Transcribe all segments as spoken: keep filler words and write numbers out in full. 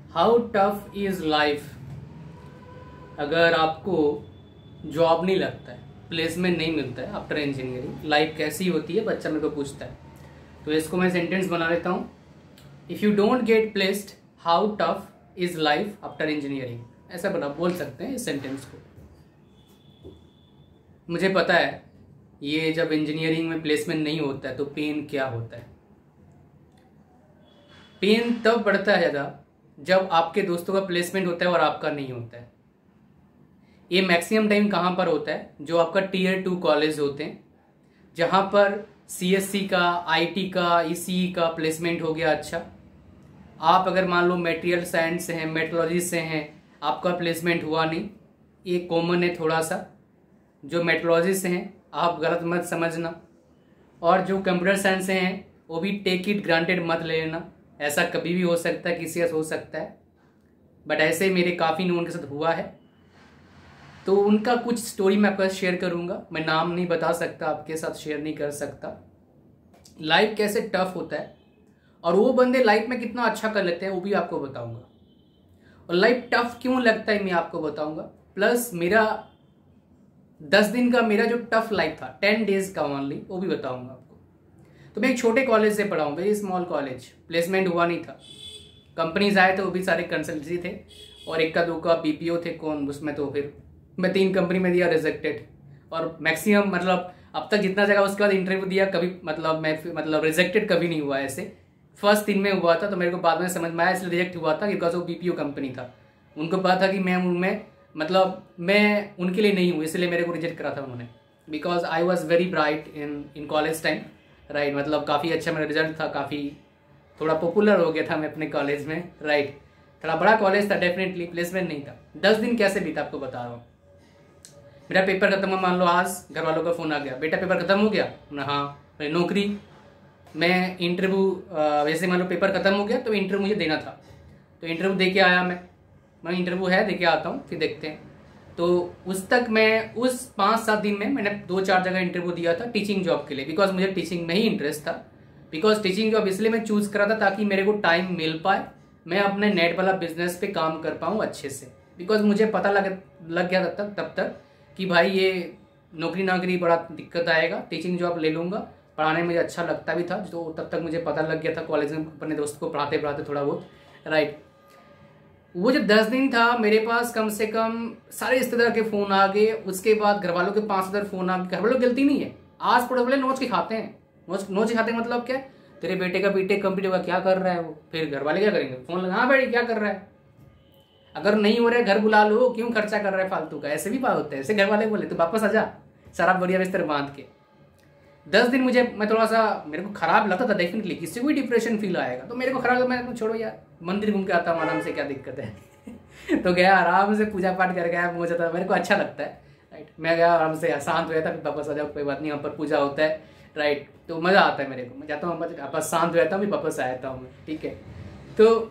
How tough is life. अगर आपको job नहीं लगता है, प्लेसमेंट नहीं मिलता है आफ्टर इंजीनियरिंग, लाइफ कैसी होती है बच्चा मेरे को पूछता है। तो इसको मैं सेंटेंस बना लेता हूँ। If you don't get placed, how tough is life after engineering. ऐसा बना बोल सकते हैं इस सेंटेंस को। मुझे पता है ये जब इंजीनियरिंग में प्लेसमेंट नहीं होता है तो पेन क्या होता है। पेन तब बढ़ता है ज़्यादा जब आपके दोस्तों का प्लेसमेंट होता है और आपका नहीं होता है। ये मैक्सिमम टाइम कहाँ पर होता है? जो आपका टीयर टू कॉलेज होते हैं, जहाँ पर सीएससी का, आईटी का, ईसीई का प्लेसमेंट हो गया। अच्छा, आप अगर मान लो मटेरियल साइंस से हैं, मेट्रोलॉजी से हैं, आपका प्लेसमेंट हुआ नहीं, ये कॉमन है थोड़ा सा। जो मेट्रोलॉजी से हैं आप गलत मत समझना, और जो कंप्यूटर साइंस से हैं वो भी टेक इट ग्रांटेड मत ले लेना। ऐसा कभी भी हो सकता है, किसी का हो सकता है, बट ऐसे मेरे काफ़ी लोगों के साथ हुआ है। तो उनका कुछ स्टोरी मैं आपके साथ शेयर करूंगा। मैं नाम नहीं बता सकता, आपके साथ शेयर नहीं कर सकता। लाइफ कैसे टफ होता है और वो बंदे लाइफ में कितना अच्छा कर लेते हैं वो भी आपको बताऊंगा। और लाइफ टफ क्यों लगता है मैं आपको बताऊंगा। प्लस मेरा दस दिन का मेरा जो टफ लाइफ था, टेन डेज का ओनली, वो भी बताऊंगा आपको। तो मैं एक छोटे कॉलेज से पढ़ा हूँ, वेरी स्मॉल कॉलेज। प्लेसमेंट हुआ नहीं था, कंपनीज आए थे, वो भी सारे कंसल्टेंसी थे, और एक का दो का बीपीओ थे कौन उसमें। तो फिर मैं तीन कंपनी में दिया, रिजेक्टेड। और मैक्सिमम मतलब अब तक जितना जगह उसके बाद इंटरव्यू दिया, कभी मतलब मैं मतलब रिजेक्टेड कभी नहीं हुआ। ऐसे फर्स्ट दिन में हुआ था, तो मेरे को बाद में समझ में आया इसलिए रिजेक्ट हुआ था, बिकॉज वो बीपीओ कंपनी था। उनको पता था कि मैं उनमें मतलब मैं उनके लिए नहीं हूँ, इसलिए मेरे को रिजेक्ट करा था उन्होंने। Because I was very bright in in college time, right. मतलब काफ़ी अच्छा मेरा रिजल्ट था, काफ़ी थोड़ा पॉपुलर हो गया था मैं अपने कॉलेज में, राइट। थोड़ा बड़ा कॉलेज था, डेफिनेटली प्लेसमेंट नहीं था। दस दिन कैसे बीता आपको बता रहा हूँ। मेरा पेपर खत्म हुआ, मान लो आज घर वालों का फ़ोन आ गया, बेटा पेपर खत्म हो गया ना। हाँ, मेरी नौकरी, मैं इंटरव्यू वैसे मान लो पेपर खत्म हो गया तो इंटरव्यू मुझे देना था, तो इंटरव्यू दे के आया मैं मैं इंटरव्यू है दे के आता हूँ, फिर देखते हैं। तो उस तक मैं उस पाँच सात दिन में मैंने दो चार जगह इंटरव्यू दिया था टीचिंग जॉब के लिए, बिकॉज मुझे टीचिंग में ही इंटरेस्ट था। बिकॉज टीचिंग जॉब इसलिए मैं चूज़ करा था ताकि मेरे को टाइम मिल पाए, मैं अपने नेट वाला बिजनेस पे काम कर पाऊँ अच्छे से। बिकॉज मुझे पता लग लग गया तब तक तब तक कि भाई ये नौकरी नाकरी बड़ा दिक्कत आएगा, टीचिंग जॉब ले लूँगा। पढ़ाने में मुझे अच्छा लगता भी था, तो तब तक मुझे पता लग गया था कॉलेज में अपने दोस्त को पढ़ाते पढ़ाते थोड़ा बहुत, राइट। वो जो दस दिन था मेरे पास कम से कम सारे रिश्तेदार के फ़ोन आ गए। उसके बाद घर वालों के पाँच हज़ार फ़ोन आ गए। घर वालों की गलती नहीं है, आज पड़े बोले नोच के खाते हैं। नोच नोच के खाते हैं मतलब क्या, तेरे बेटे का बीटेक कंप्लीट होगा, क्या कर रहा है वो। फिर घर वाले क्या करेंगे, फ़ोन लगा, हाँ बेटी क्या कर रहा है। अगर नहीं हो रहा है घर बुला लो, क्यों खर्चा कर रहा है फालतू का। ऐसे भी बात होता है, ऐसे घर वाले बोले तो वापस आ जा सारा बढ़िया बिस्तर बांध के। दस दिन मुझे मैं थोड़ा सा मेरे को खराब लगता था, डेफिनेटली किसी को भी डिप्रेशन फील आएगा, तो मेरे को खराब लगा। मैं छोड़ो यार, मंदिर घूम के आता हूँ आराम से, क्या दिक्कत है। तो गया आराम से, पूजा पाठ कर गया, मुझे तो मेरे को अच्छा लगता है, राइट। मैं गया आराम से, शांत हुआ था, फिर वापस आ जाओ, कोई बात नहीं, वहाँ पर पूजा होता है, राइट। तो मज़ा आता है मेरे को, मैं जाता हूँ वापस, शांत रहता हूँ, फिर वापस आ जाता हूँ मैं, ठीक है। तो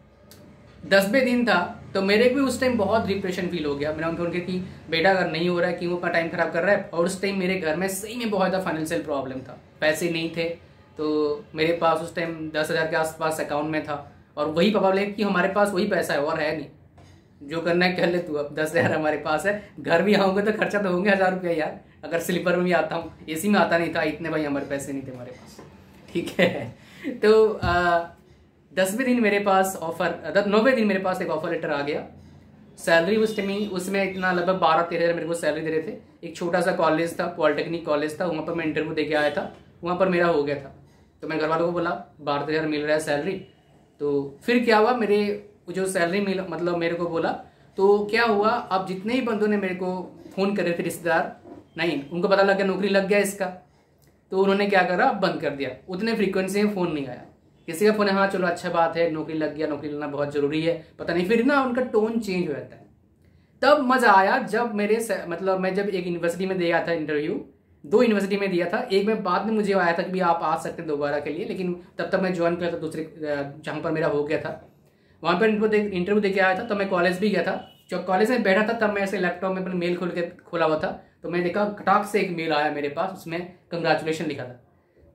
दसवें दिन था तो मेरे को भी उस टाइम बहुत डिप्रेशन फील हो गया। मैंने उनको उनके कि बेटा अगर नहीं हो रहा है, क्यों अपना टाइम खराब कर रहा है। और उस टाइम मेरे घर में सही में बहुत ज़्यादा फाइनेंशियल प्रॉब्लम था, पैसे नहीं थे। तो मेरे पास उस टाइम दस हज़ार के आसपास अकाउंट में था, और वही पापा बोले कि हमारे पास वही पैसा है और है नहीं, जो करना है कर ले तू, अब दस हज़ार हमारे पास है, घर भी आऊँगा तो खर्चा तो होंगे हज़ार रुपया यार। अगर स्लीपर में भी आता हूँ, एसी में आता नहीं था, इतने भाई हमारे पैसे नहीं थे हमारे पास, ठीक है। तो आ, दसवें दिन मेरे पास ऑफर, नौवें दिन मेरे पास एक ऑफर लेटर आ गया। सैलरी उस टाइम उसमें इतना लगभग बारह तेरह हज़ार मेरे को सैलरी दे रहे थे। एक छोटा सा कॉलेज था, पॉलिटेक्निक कॉलेज था, वहाँ पर मैं इंटरव्यू दे के आया था, वहाँ पर मेरा हो गया था। तो मैं घर वालों को बोला बारह तेरह हज़ार मिल रहा है सैलरी। तो फिर क्या हुआ, मेरे जो सैलरी मिल मतलब मेरे को बोला, तो क्या हुआ, अब जितने ही बंदों ने मेरे को फ़ोन कर रहे थे रिश्तेदार, नहीं उनको पता लग गया नौकरी लग गया इसका, तो उन्होंने क्या करा, बंद कर दिया। उतने फ्रीक्वेंसी में फ़ोन नहीं आया। किसी का फोन है, हाँ चलो अच्छा बात है, नौकरी लग गया, नौकरी लेना बहुत जरूरी है, पता नहीं, फिर ना उनका टोन चेंज हो जाता है। तब मजा आया जब मेरे मतलब मैं जब एक यूनिवर्सिटी में दिया था इंटरव्यू, दो यूनिवर्सिटी में दिया था। एक में बाद में मुझे आया था कि भी आप आ सकते हैं दोबारा के लिए, लेकिन तब तक मैं ज्वाइन किया था दूसरे जहाँ पर मेरा हो गया था, वहाँ पर इंटरव्यू दे के आया था। तब मैं कॉलेज भी गया था, जब कॉलेज में बैठा था तब मैं ऐसे लैपटॉप में अपने मेल खोल के खोला हुआ था, तो मैं देखा कटाक से एक मेल आया मेरे पास, उसमें कंग्रेचुलेशन लिखा था।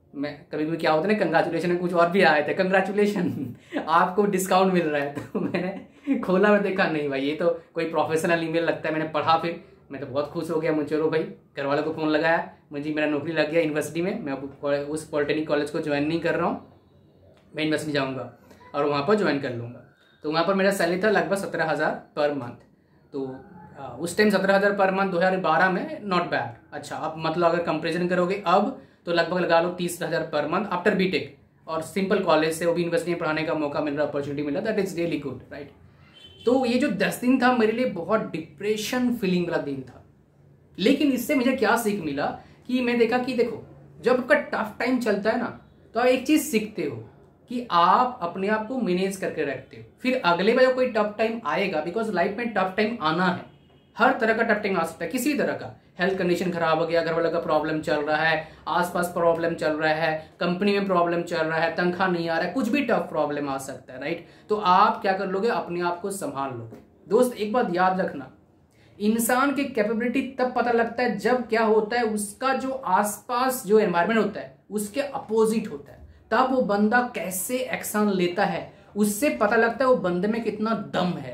मैं कभी भी क्या होता है ना, कंग्रेचुलेशन में कुछ और भी आए थे, कंग्रेचुलेशन आपको डिस्काउंट मिल रहा है। तो मैंने खोला, मैं देखा नहीं भाई ये तो कोई प्रोफेशनल ईमेल लगता है। मैंने पढ़ा, फिर मैं तो बहुत खुश हो गया। मुझे चलो भाई, घर वालों को फ़ोन लगाया, मुझे मेरा नौकरी लग गया यूनिवर्सिटी में। मैं अब उस पॉलिटेक्निक कॉलेज को ज्वाइन नहीं कर रहा हूँ, मैं यूनिवर्सिटी जाऊँगा और वहाँ पर ज्वाइन कर लूँगा। तो वहाँ पर मेरा सैलरी था लगभग सत्रह हज़ार पर मंथ। तो आ, उस टाइम सत्रह हज़ार पर मंथ दो हज़ार बारह में नॉट बैड। अच्छा, अब मतलब अगर कंपेरिजन करोगे अब तो लगभग लगा लो तीस हज़ार पर मंथ आफ्टर बीटेक, और सिंपल कॉलेज से वो भी यूनिवर्सिटी में पढ़ाने का मौका मिल रहा, अपॉर्चुनिटी मिल रहा, that is really good, right. तो ये जो दस दिन था मेरे लिए बहुत डिप्रेशन फीलिंग वाला दिन था। लेकिन इससे मुझे क्या सीख मिला कि मैं देखा कि देखो, जब आपका टफ टाइम चलता है ना, तो आप एक चीज सीखते हो कि आप अपने आप को मैनेज करके रखते हो, फिर अगले बार कोई टफ टाइम आएगा, बिकॉज लाइफ में टफ टाइम आना है, हर तरह का टफ टाइम आ सकता है, किसी तरह का। हेल्थ कंडीशन खराब हो गया, घर वालों का प्रॉब्लम चल रहा है, आसपास प्रॉब्लम चल रहा है, कंपनी में प्रॉब्लम चल रहा है, तनख्वाह नहीं आ रहा है, कुछ भी टफ प्रॉब्लम आ सकता है, राइट। तो आप क्या कर लोगे, अपने आप को संभाल लोगे। दोस्त एक बात याद रखना, इंसान की कैपेबिलिटी तब पता लगता है जब क्या होता है, उसका जो आसपास जो एनवायरमेंट होता है उसके अपोजिट होता है, तब वो बंदा कैसे एक्शन लेता है, उससे पता लगता है वो बंदे में कितना दम है।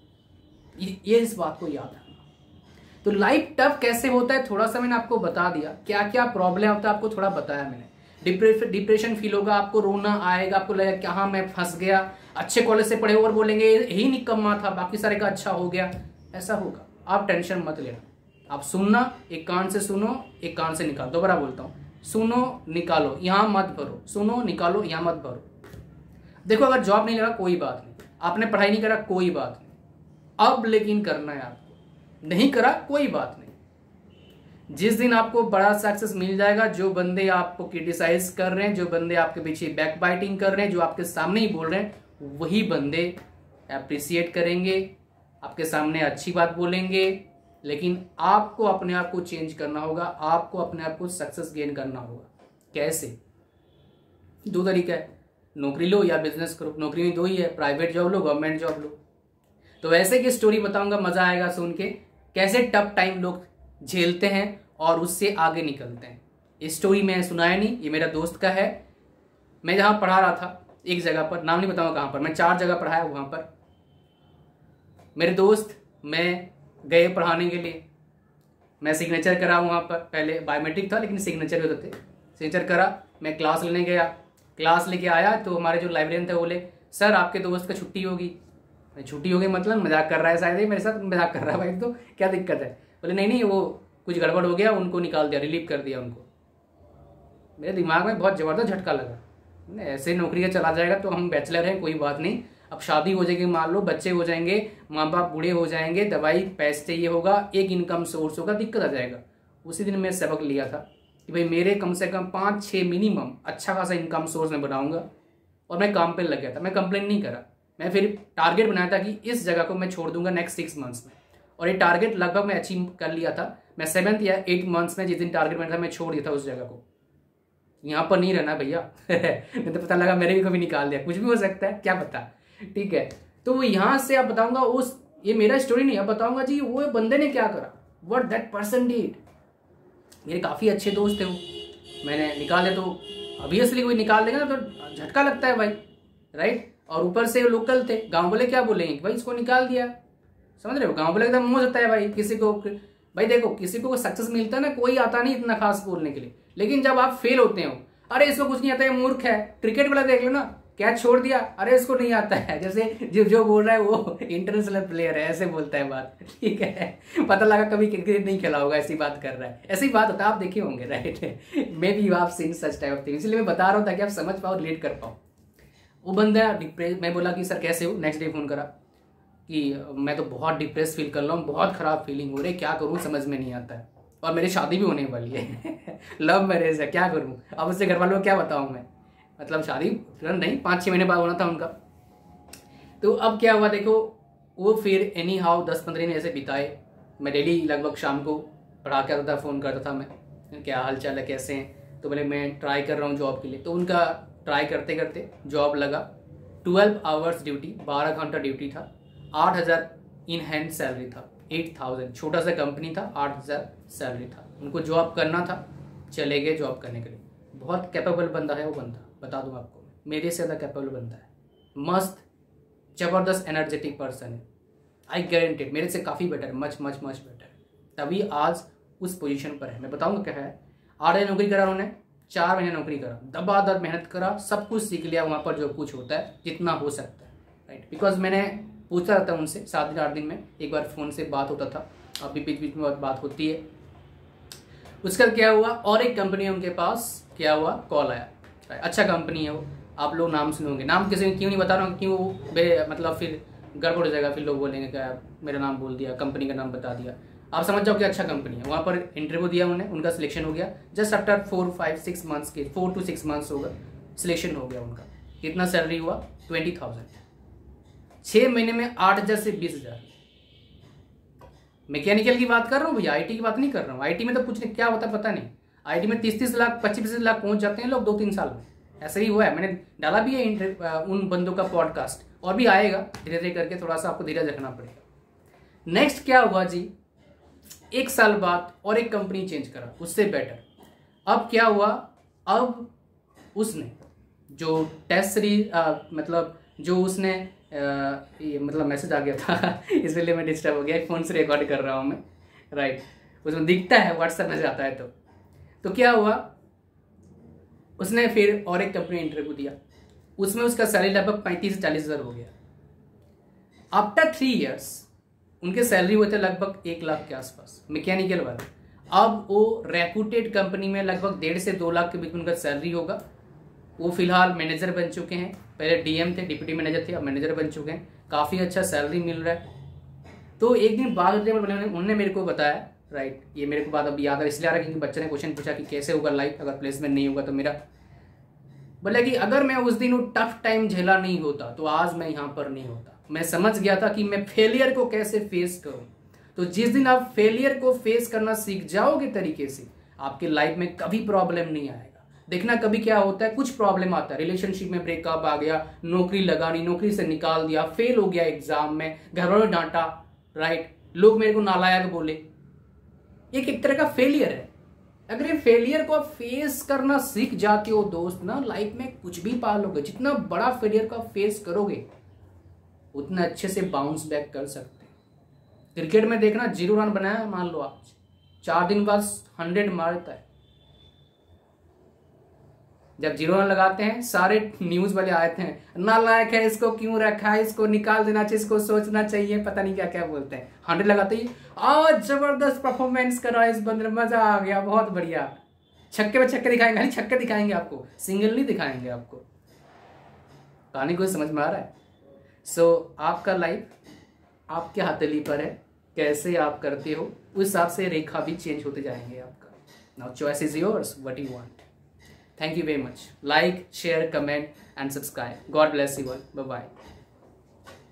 ये इस बात को याद रखना। तो लाइफ टफ कैसे होता है थोड़ा सा मैंने आपको बता दिया, क्या क्या प्रॉब्लम होता है आपको थोड़ा बताया मैंने। डिप्रेशन डिप्रेशन फील होगा, आपको रोना आएगा, आपको लगेगा कि हाँ मैं फंस गया, अच्छे कॉलेज से पढ़े और बोलेंगे यही निकम्मा था, बाकी सारे का अच्छा हो गया, ऐसा होगा। आप टेंशन मत लेना, आप सुनना, एक कान से सुनो, एक कान से निकालो। दोबारा बोलता हूँ, सुनो निकालो, यहाँ मत भरो, सुनो निकालो, यहाँ मत भरो। देखो, अगर जॉब नहीं लगा कोई बात नहीं, आपने पढ़ाई नहीं करा कोई बात नहीं, अब लेकिन करना है आपको, नहीं करा कोई बात नहीं। जिस दिन आपको बड़ा सक्सेस मिल जाएगा, जो बंदे आपको क्रिटिसाइज कर रहे हैं, जो बंदे आपके पीछे बैक बाइटिंग कर रहे हैं, जो आपके सामने ही बोल रहे हैं, वही बंदे अप्रिसिएट करेंगे, आपके सामने अच्छी बात बोलेंगे। लेकिन आपको अपने आप को चेंज करना होगा, आपको अपने आप को सक्सेस गेन करना होगा। कैसे? दो तरीका है, नौकरी लो या बिजनेस करो। नौकरी में दो ही है, प्राइवेट जॉब लो, गवर्नमेंट जॉब लो। तो ऐसे की स्टोरी बताऊंगा, मजा आएगा सुन के, कैसे टफ टाइम लोग झेलते हैं और उससे आगे निकलते हैं। इस स्टोरी मैं सुनाया नहीं, ये मेरा दोस्त का है। मैं जहां पढ़ा रहा था एक जगह पर, नाम नहीं बताऊंगा कहां पर, मैं चार जगह पढ़ाया, वहां पर मेरे दोस्त मैं गए पढ़ाने के लिए। मैं सिग्नेचर करा वहाँ पर, पहले बायोमेट्रिक था लेकिन सिग्नेचर भी होते थे। सिग्नेचर करा, मैं क्लास लेने गया, क्लास लेके आया तो हमारे जो लाइब्रेरियन थे बोले, सर आपके दोस्त का छुट्टी होगी। छुट्टी होगी मतलब मजाक कर रहा है शायद, मेरे साथ मजाक कर रहा है भाई, तो क्या दिक्कत है? बोले नहीं नहीं वो कुछ गड़बड़ हो गया, उनको निकाल दिया, रिलीव कर दिया उनको। मेरे दिमाग में बहुत ज़बरदस्त झटका लगा, ऐसे नौकरी का चला जाएगा तो हम बैचलर हैं कोई बात नहीं, अब शादी हो जाएगी, मान लो बच्चे हो जाएंगे, माँ बाप बूढ़े हो जाएंगे, दवाई पैसे चाहिए होगा, एक इनकम सोर्स होगा, दिक्कत आ जाएगा। उसी दिन मैं सबक लिया था कि भाई मेरे कम से कम पाँच छः मिनिमम अच्छा खासा इनकम सोर्स मैं बनाऊंगा, और मैं काम पे लग गया था। मैं कंप्लेन नहीं करा, मैं फिर टारगेट बनाया था कि इस जगह को मैं छोड़ दूंगा नेक्स्ट सिक्स मंथ्स में, और ये टारगेट लगभग मैं अचीव कर लिया था। मैं सेवन्थ या एट मंथ्स में जिस दिन टारगेट बनाया था मैं छोड़ दिया था उस जगह को। यहाँ पर नहीं रहना भैया नहीं तो पता लगा मेरे भी कभी निकाल दिया, कुछ भी हो सकता है, क्या पता, ठीक है। तो यहाँ से आप बताऊंगा उस, ये मेरा स्टोरी नहीं, अब बताऊंगा जी वो बंदे ने क्या करा, व्हाट दैट पर्सन डिड। मेरे काफ़ी अच्छे दोस्त थे वो, मैंने निकाले तो ऑब्वियसली कोई निकाल देगा ना तो झटका लगता है भाई, राइट। और ऊपर से लोकल थे, गांव वाले क्या बोलेंगे, भाई इसको निकाल दिया, समझ रहे हो, गांव वाले एकदम मुंह होता है भाई किसी को। भाई देखो किसी को सक्सेस मिलता है ना, कोई आता नहीं इतना खास बोलने के लिए, लेकिन जब आप फेल होते हो, अरे इसको कुछ नहीं आता है, मूर्ख है। क्रिकेट वाला देख लो ना, कैच छोड़ दिया, अरे इसको नहीं आता है, जैसे जो जो बोल रहा है वो इंटरनेशनल प्लेयर है, ऐसे बोलता है बात, ठीक है। पता लगा कभी क्रिकेट नहीं खेला होगा, ऐसी बात कर रहा है, ऐसी बात होता है, आप देखे होंगे, right. May be you have seen such type of thing, इसलिए मैं बता रहा हूँ ताकि आप समझ पाओ, रिलेट कर पाओ। वो बंदा डिप्रेस, मैं बोला कि सर कैसे हो, नेक्स्ट डे फोन करा कि मैं तो बहुत डिप्रेस फील कर रहा हूँ, बहुत खराब फीलिंग हो रही है, क्या करूँ समझ में नहीं आता है, और मेरी शादी भी होने वाली है लव मैरिज है, क्या करूँ अब, उससे घर वालों को क्या बताऊँ मैं, मतलब शादी तुरंत नहीं, पाँच छः महीने बाद होना था उनका। तो अब क्या हुआ देखो, वो फिर एनी हाउ दस पंद्रह दिन ऐसे बिताए। मैं डेली लगभग शाम को पढ़ा के आता था, फ़ोन करता था मैं, क्या हाल चाल है, कैसे हैं, तो बोले मैं ट्राई कर रहा हूँ जॉब के लिए। तो उनका ट्राई करते करते जॉब लगा, ट्वेल्व आवर्स ड्यूटी, बारह घंटा ड्यूटी था, आठ हज़ार इन हैंड सैलरी था, एट थाउजेंड, छोटा सा कंपनी था, आठ हज़ार सैलरी था। उनको जॉब करना था, चले गए जॉब करने के लिए। बहुत कैपेबल बंदा है वो बंदा, बता दूं आपको, मेरे से ज़्यादा कैपेबल बंदा है, मस्त जबरदस्त एनर्जेटिक पर्सन है, आई गारंटेड मेरे से काफ़ी better, much much much better, तभी आज उस पोजीशन पर है। मैं बताऊंगा क्या है, आठ महीने नौकरी करा उन्होंने, चार महीने नौकरी करा, दबा दब मेहनत करा, सब कुछ सीख लिया वहाँ पर जो कुछ होता है जितना हो सकता है, राइट। बिकॉज मैंने पूछा रहता उनसे सात दिन आठ दिन में एक बार फ़ोन से बात होता था, अभी बीच बीच में बात होती है। उसका क्या हुआ, और एक कंपनी उनके पास क्या हुआ, कॉल आया, अच्छा कंपनी है वो, आप लोग नाम सुनोगे, नाम किसी क्यों नहीं बता रहा हूँ, क्यों बे मतलब फिर गड़बड़ हो जाएगा, फिर लोग बोलेंगे क्या मेरा नाम बोल दिया, कंपनी का नाम बता दिया, आप समझ जाओ कि अच्छा कंपनी है। वहाँ पर इंटरव्यू दिया उन्होंने, उनका सिलेक्शन हो गया, just after four five six months के, फोर टू सिक्स मंथ्स होगा, सिलेक्शन हो गया उनका। कितना सैलरी हुआ, ट्वेंटी थाउजेंड, छः महीने में आठ हज़ार से बीस हज़ार। मैकेनिकल की बात कर रहा हूँ भैया, आईटी की बात नहीं कर रहा हूँ। आईटी में तो कुछ नहीं, क्या होता है पता नहीं, आईटी में तीस तीस लाख पच्चीस पच्चीस लाख पहुंच जाते हैं लोग दो तीन साल में, ऐसा ही हुआ है। मैंने डाला भी है उन बंदों का पॉडकास्ट, और भी आएगा धीरे धीरे करके, थोड़ा सा आपको धीरज रखना पड़ेगा। नेक्स्ट क्या हुआ जी, एक साल बाद और एक कंपनी चेंज करा उससे बेटर। अब क्या हुआ, अब उसने जो टेस्ट सीरीज मतलब जो उसने आ, ये मतलब मैसेज आ गया था इसलिए मैं डिस्टर्ब हो गया, फ़ोन से रिकॉर्ड कर रहा हूँ मैं, राइट, उसमें दिखता है, व्हाट्सएप में जाता है तो तो क्या हुआ, उसने फिर और एक कंपनी इंटरव्यू दिया, उसमें उसका सैलरी लगभग पैंतीस से चालीस हज़ार हो गया। आफ्टर थ्री इयर्स उनके सैलरी हुए थे लगभग एक लाख के आसपास, मैकेनिकल वाले। अब वो रेप्यूटेड कंपनी में लगभग डेढ़ से दो लाख के बीच में उनका सैलरी होगा। वो फिलहाल मैनेजर बन चुके हैं, पहले डीएम थे, डिप्टी मैनेजर थे, अब मैनेजर बन चुके हैं, काफ़ी अच्छा सैलरी मिल रहा है। तो एक दिन बाद उन्होंने मेरे को बताया, राइट, ये मेरे को बात अब याद है इसलिए आ रहा है क्योंकि बच्चे ने क्वेश्चन पूछा कि कैसे होगा लाइफ अगर प्लेसमेंट नहीं होगा तो मेरा, बोला कि अगर मैं उस दिन वो टफ टाइम झेला नहीं होता तो आज मैं यहाँ पर नहीं होता। मैं समझ गया था कि मैं फेलियर को कैसे फेस करूं। तो जिस दिन आप फेलियर को फेस करना सीख जाओगे तरीके से, आपके लाइफ में कभी प्रॉब्लम नहीं आएगा। देखना कभी क्या होता है, कुछ प्रॉब्लम आता है, रिलेशनशिप में ब्रेकअप आ गया, नौकरी लगानी, नौकरी से निकाल दिया, फेल हो गया एग्जाम में, घर वालों ने डांटा, राइट, लोग मेरे को नालायक बोले, एक एक तरह का फेलियर है। अगर ये फेलियर को आप फेस करना सीख जाते हो दोस्त ना, लाइफ में कुछ भी पा लोगे। जितना बड़ा फेलियर को आप फेस करोगे उतना अच्छे से बाउंस बैक कर सकते हैं। क्रिकेट में देखना, जीरो रन बनाया मान लो आप, चार दिन बाद हंड्रेड मारता है। जब जीरो रन लगाते हैं सारे न्यूज वाले आते हैं, नालायक है, इसको क्यों रखा है, इसको निकाल देना चाहिए, इसको सोचना चाहिए, पता नहीं क्या क्या बोलते हैं। हंड्रेड लगाते ही आज जबरदस्त परफॉर्मेंस करा इस बंदे, मजा आ गया, बहुत बढ़िया, छक्के पे छक्के दिखाएंगे, खाली छक्के दिखाएंगे आपको, सिंगल नहीं दिखाएंगे आपको। कहानी को समझ में आ रहा है? सो so, आपका लाइफ आपके हथेली पर है, कैसे आप करते हो उस हिसाब से रेखा भी चेंज होते जाएंगे आपका। Now choice is yours, what you want. Thank you very much. Like, share, comment and subscribe. God bless you all. Bye bye.